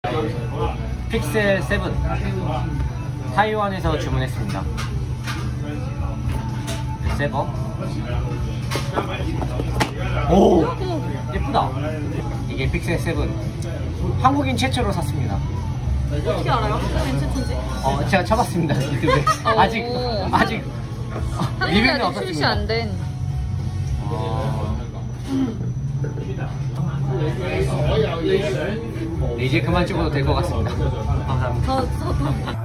픽셀 7 타이완에서 주문했습니다. 새거. 오, 예쁘다. 이게 픽셀 7 한국인 최초로 샀습니다. 어떻게 알아요? 괜찮은지? 제가 쳐봤습니다. 유튜브에. 아직 리뷰는 없었습니다. 출시 안 된. 이제 그만 찍어도 될 것 같습니다. 감사합니다.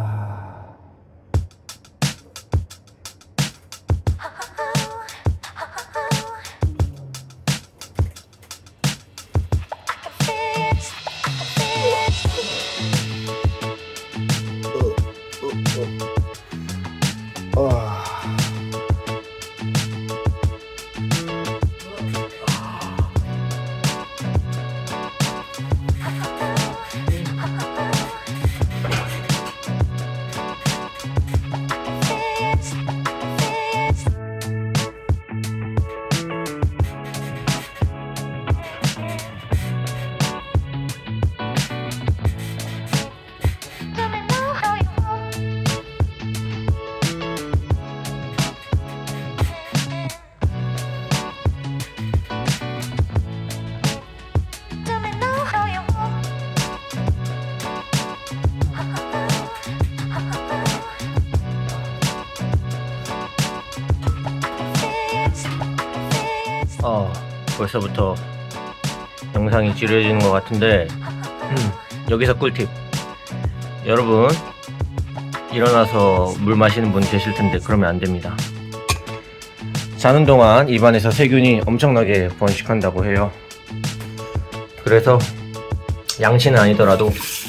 벌써부터 영상이 지루해지는 것 같은데 여기서 꿀팁. 여러분 일어나서 물 마시는 분 계실 텐데 그러면 안 됩니다. 자는 동안 입안에서 세균이 엄청나게 번식한다고 해요. 그래서 양치는 아니더라도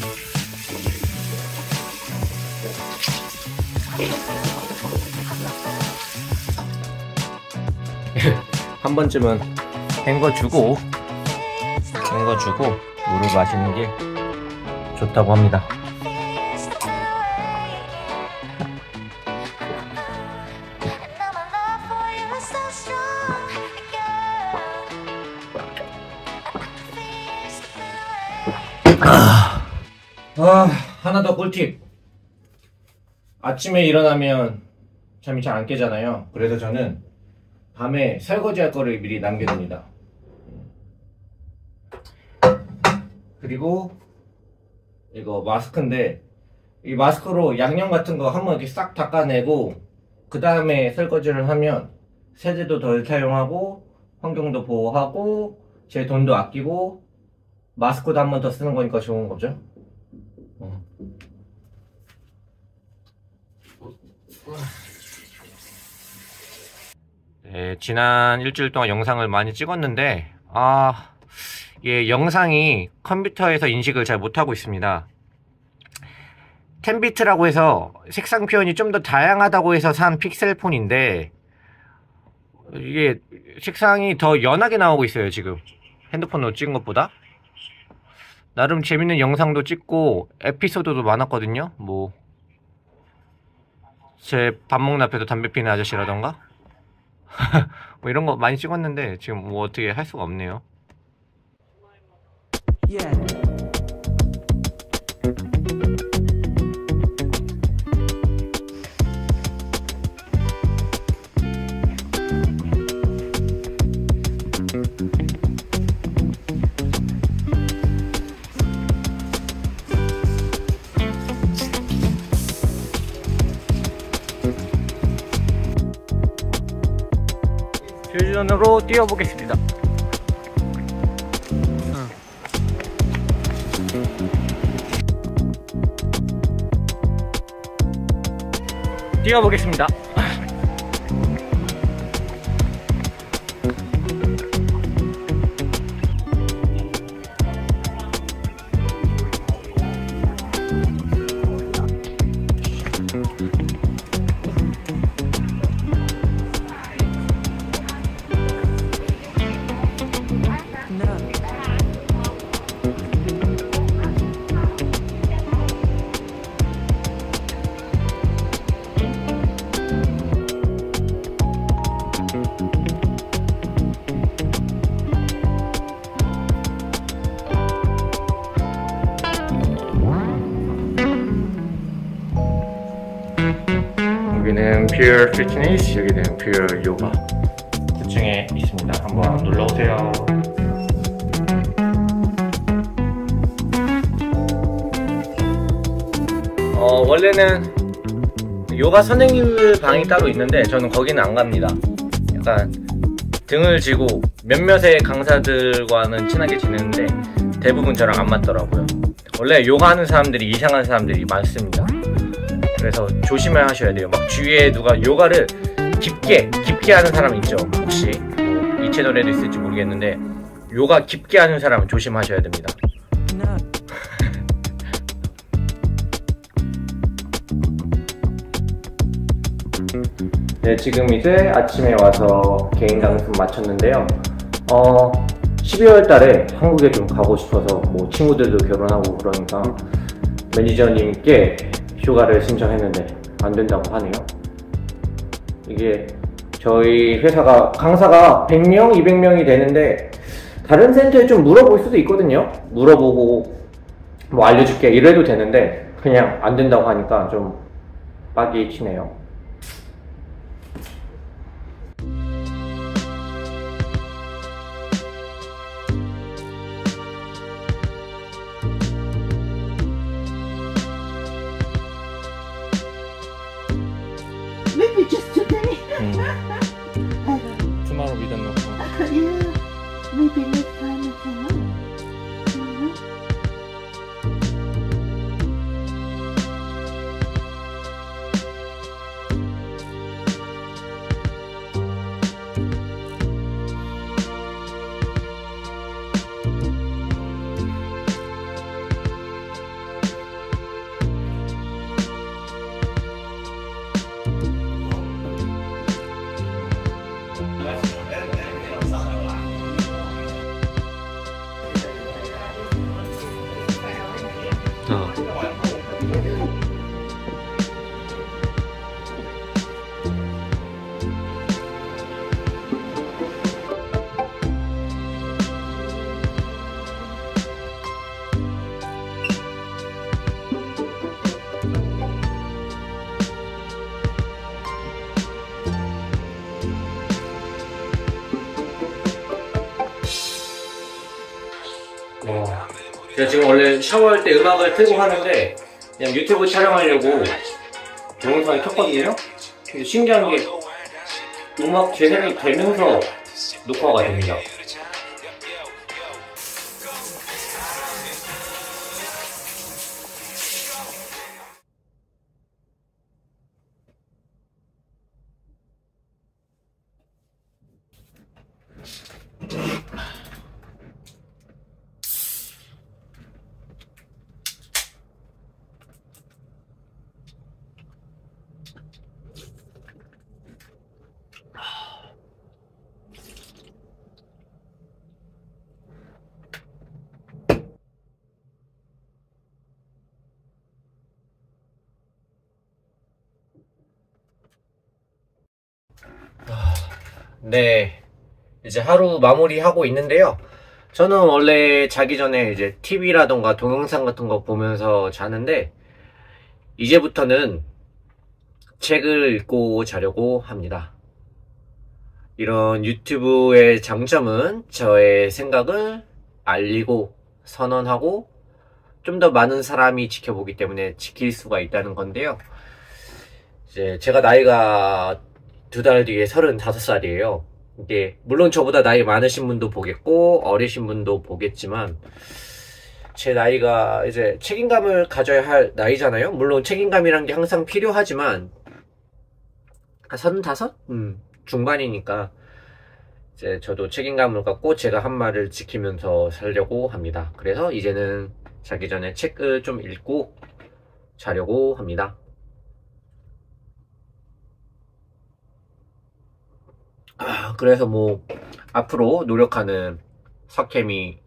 한 번쯤은 헹궈주고 물을 마시는 게 좋다고 합니다. 하나 더 꿀팁. 아침에 일어나면 잠이 잘 안 깨잖아요. 그래서 저는 밤에 설거지 할 거를 미리 남겨둡니다. 그리고 이거 마스크인데 이 마스크로 양념 같은 거 한번 이렇게 싹 닦아내고 그 다음에 설거지를 하면 세제도 덜 사용하고 환경도 보호하고 제 돈도 아끼고 마스크도 한 번 더 쓰는 거니까 좋은 거죠. 네, 지난 일주일 동안 영상을 많이 찍었는데 예, 영상이 컴퓨터에서 인식을 잘 못하고 있습니다. 10비트라고 해서 색상 표현이 좀 더 다양하다고 해서 산 픽셀폰인데 이게 색상이 더 연하게 나오고 있어요. 지금 핸드폰으로 찍은 것보다. 나름 재밌는 영상도 찍고 에피소드도 많았거든요. 뭐 제 밥 먹는 앞에서 담배 피는 아저씨라던가 뭐 이런 거 많이 찍었는데 지금 뭐 어떻게 할 수가 없네요. 퓨전으로 띄워보겠습니다. 띄워보겠습니다. Pure Fitness, 여기는 Pure Yoga 2층에 있습니다. 한번 놀러오세요. 원래는 요가 선생님들 방이 따로 있는데 저는 거기는 안 갑니다. 약간 등을 쥐고 몇몇의 강사들과는 친하게 지내는데 대부분 저랑 안 맞더라고요. 원래 요가 하는 사람들이 이상한 사람들이 많습니다. 그래서 조심을 하셔야 돼요. 막 주위에 누가 요가를 깊게 하는 사람 있죠. 혹시 뭐 이 채널에도 있을지 모르겠는데 요가 깊게 하는 사람은 조심하셔야 됩니다. 네, 지금 이제 아침에 와서 개인 강습 마쳤는데요. 12월 달에 한국에 좀 가고 싶어서 뭐 친구들도 결혼하고 그러니까 매니저님께 휴가를 신청했는데 안 된다고 하네요. 이게 저희 회사가 강사가 100명, 200명이 되는데 다른 센터에 좀 물어볼 수도 있거든요. 물어보고 뭐 알려줄게 이래도 되는데 그냥 안 된다고 하니까 좀 빡이 치네요. Maybe just today. Tomorrow we don't know. Yeah, maybe next time I can know. 제가 지금 원래 샤워할 때 음악을 틀고 하는데 그냥 유튜브 촬영하려고 동영상을 켰거든요. 근데 신기한 게 음악 재생이 되면서 녹화가 됩니다. 네, 이제 하루 마무리하고 있는데요. 저는 원래 자기 전에 이제 TV라던가 동영상 같은 거 보면서 자는데 이제부터는 책을 읽고 자려고 합니다. 이런 유튜브의 장점은 저의 생각을 알리고 선언하고 좀 더 많은 사람이 지켜보기 때문에 지킬 수가 있다는 건데요. 이제 제가 나이가 2달 뒤에 35살이에요. 이게 물론 저보다 나이 많으신 분도 보겠고 어리신 분도 보겠지만 제 나이가 이제 책임감을 가져야 할 나이잖아요. 물론 책임감이란 게 항상 필요하지만 35? 중반이니까 이제 저도 책임감을 갖고 제가 한 말을 지키면서 살려고 합니다. 그래서 이제는 자기 전에 책을 좀 읽고 자려고 합니다. 그래서 뭐 앞으로 노력하는 석캠이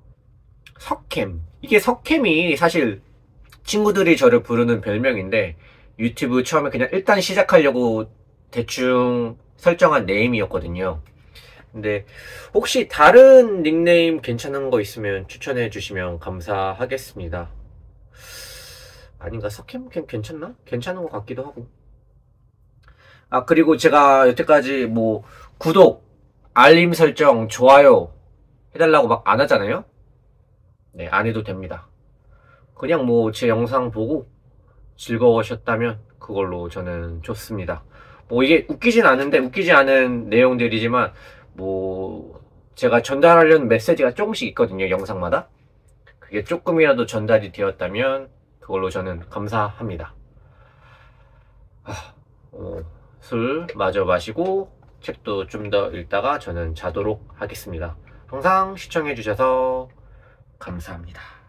이게 석캠이 사실 친구들이 저를 부르는 별명인데 유튜브 처음에 그냥 일단 시작하려고 대충 설정한 네임이었거든요. 근데 혹시 다른 닉네임 괜찮은 거 있으면 추천해 주시면 감사하겠습니다. 아닌가? 석캠 괜찮나? 괜찮은 것 같기도 하고. 아, 그리고 제가 여태까지 뭐 구독, 알림 설정, 좋아요 해달라고 막 안 하잖아요. 네, 안 해도 됩니다. 그냥 뭐 제 영상 보고 즐거우셨다면 그걸로 저는 좋습니다. 뭐 이게 웃기진 않은데, 웃기지 않은 내용들이지만 뭐 제가 전달하려는 메시지가 조금씩 있거든요, 영상마다. 그게 조금이라도 전달이 되었다면 그걸로 저는 감사합니다. 술 마저 마시고 책도 좀 더 읽다가 저는 자도록 하겠습니다. 항상 시청해주셔서 감사합니다.